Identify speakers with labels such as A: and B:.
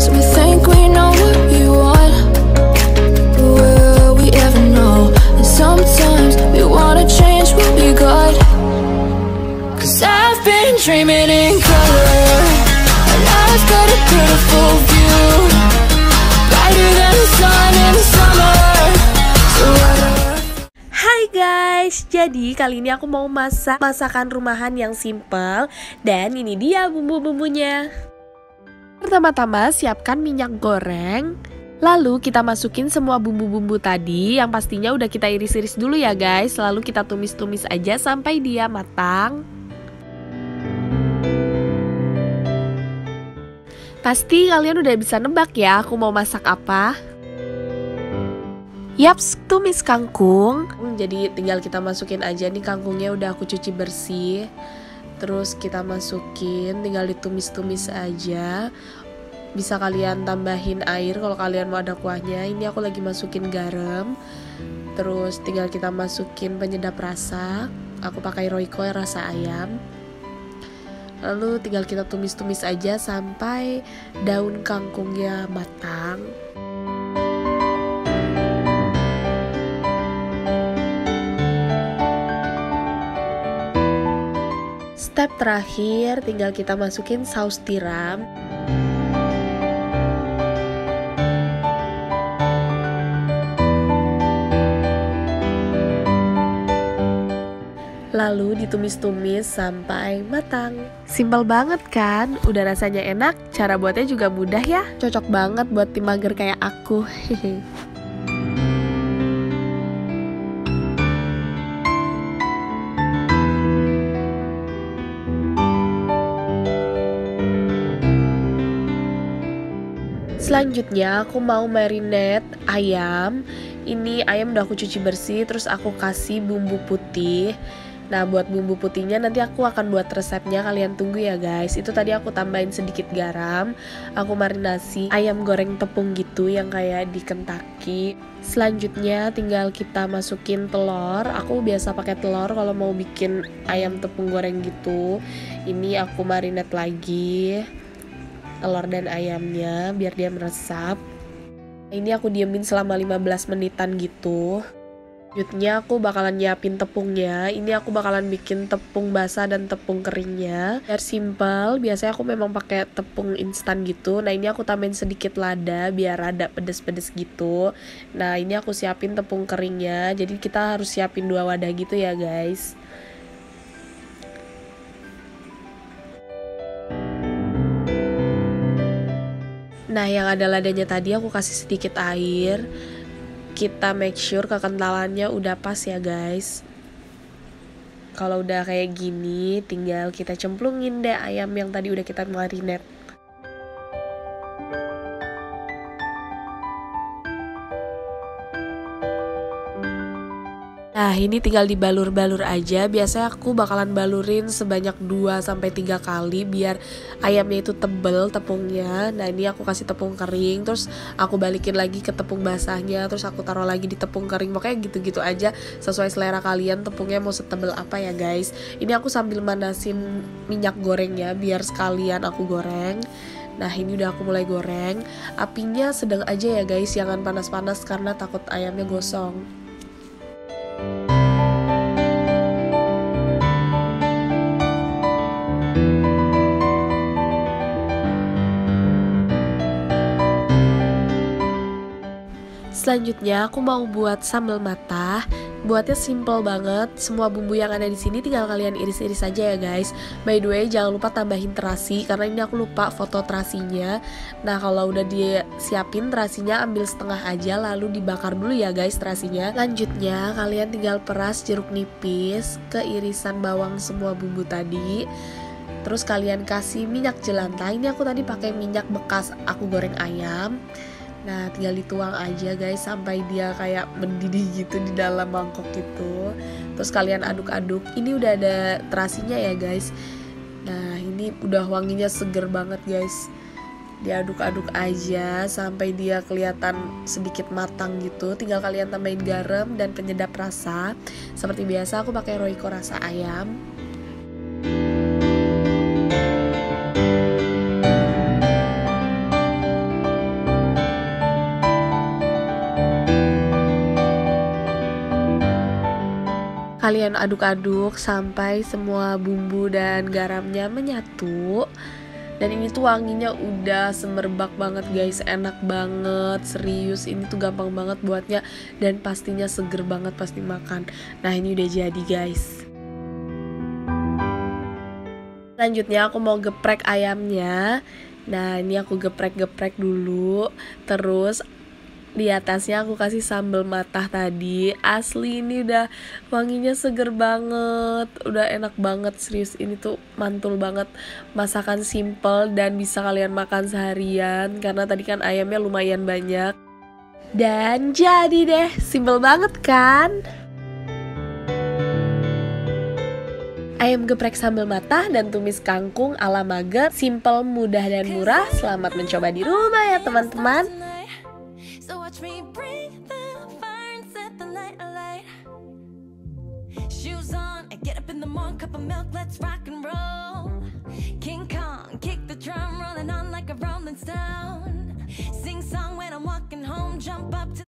A: Sometimes we think we know what we want. Will we ever know? And sometimes we wanna change what we got. 'Cause I've been dreaming in color, and I've got a beautiful view, brighter than the sun in the summer. So
B: Hai guys, jadi kali ini aku mau masak masakan rumahan yang simple. Dan ini dia bumbu-bumbunya. Pertama-tama siapkan minyak goreng. Lalu kita masukin semua bumbu-bumbu tadi, yang pastinya udah kita iris-iris dulu ya guys. Lalu kita tumis-tumis aja sampai dia matang. Pasti kalian udah bisa nebak ya aku mau masak apa. Yaps, tumis kangkung. Jadi tinggal kita masukin aja nih kangkungnya, udah aku cuci bersih. Terus kita masukin, tinggal ditumis-tumis aja. Bisa kalian tambahin air kalau kalian mau ada kuahnya. Ini aku lagi masukin garam. Terus tinggal kita masukin penyedap rasa. Aku pakai Royco rasa ayam. Lalu tinggal kita tumis-tumis aja sampai daun kangkungnya matang. Step terakhir, tinggal kita masukin saus tiram. Lalu ditumis-tumis sampai matang. Simpel banget kan? Udah rasanya enak, cara buatnya juga mudah ya. Cocok banget buat tim mager kayak aku. Selanjutnya aku mau marinate ayam. Ini ayam udah aku cuci bersih, terus aku kasih bumbu putih. Nah buat bumbu putihnya nanti aku akan buat resepnya, kalian tunggu ya guys. Itu tadi aku tambahin sedikit garam. Aku marinasi ayam goreng tepung gitu yang kayak di Kentucky. Selanjutnya tinggal kita masukin telur. Aku biasa pakai telur kalau mau bikin ayam tepung goreng gitu. Ini aku marinate lagi telur dan ayamnya biar dia meresap. Ini aku diemin selama 15 menitan gitu. Selanjutnya aku bakalan nyiapin tepungnya. Ini aku bakalan bikin tepung basah dan tepung keringnya. Biar simple, biasanya aku memang pakai tepung instan gitu. Nah ini aku tambahin sedikit lada biar rada pedes-pedes gitu. Nah ini aku siapin tepung keringnya. Jadi kita harus siapin 2 wadah gitu ya guys. Nah yang ada ladanya tadi aku kasih sedikit air. Kita make sure kekentalannya udah pas ya guys. Kalau udah kayak gini tinggal kita cemplungin deh ayam yang tadi udah kita marinate. Nah ini tinggal dibalur-balur aja. Biasanya aku bakalan balurin sebanyak 2-3 kali biar ayamnya itu tebel tepungnya. Nah ini aku kasih tepung kering, terus aku balikin lagi ke tepung basahnya, terus aku taruh lagi di tepung kering. Pokoknya gitu-gitu aja sesuai selera kalian tepungnya mau setebel apa ya guys. Ini aku sambil manasin minyak gorengnya biar sekalian aku goreng. Nah ini udah aku mulai goreng. Apinya sedang aja ya guys, jangan panas-panas karena takut ayamnya gosong. Selanjutnya aku mau buat sambal matah. Buatnya simple banget. Semua bumbu yang ada di sini tinggal kalian iris-iris aja ya guys. By the way, jangan lupa tambahin terasi karena ini aku lupa foto terasinya. Nah, kalau udah disiapin terasinya ambil setengah aja lalu dibakar dulu ya guys terasinya. Lanjutnya, kalian tinggal peras jeruk nipis ke irisan bawang semua bumbu tadi. Terus kalian kasih minyak jelantah. Ini aku tadi pakai minyak bekas aku goreng ayam. Nah tinggal dituang aja guys sampai dia kayak mendidih gitu di dalam mangkok gitu. Terus kalian aduk-aduk. Ini udah ada terasinya ya guys. Nah ini udah wanginya seger banget guys. Diaduk-aduk aja sampai dia kelihatan sedikit matang gitu. Tinggal kalian tambahin garam dan penyedap rasa. Seperti biasa aku pakai Royco rasa ayam. kalian aduk-aduk sampai semua bumbu dan garamnya menyatu. Dan ini tuh wanginya udah semerbak banget guys, enak banget, serius ini tuh gampang banget buatnya dan pastinya seger banget pasti makan. Nah ini udah jadi guys. Selanjutnya aku mau geprek ayamnya. Nah ini aku geprek-geprek dulu. Terus di atasnya aku kasih sambal matah tadi. Asli ini udah wanginya seger banget, udah enak banget, serius ini tuh mantul banget. Masakan simple dan bisa kalian makan seharian karena tadi kan ayamnya lumayan banyak. Dan jadi deh, simple banget kan? Ayam geprek sambal matah dan tumis kangkung ala Maget, simple, mudah dan murah. Selamat mencoba di rumah ya teman-teman.
A: So watch me bring the fire and set the night alight. Shoes on and get up in the morning, cup of milk, let's ride.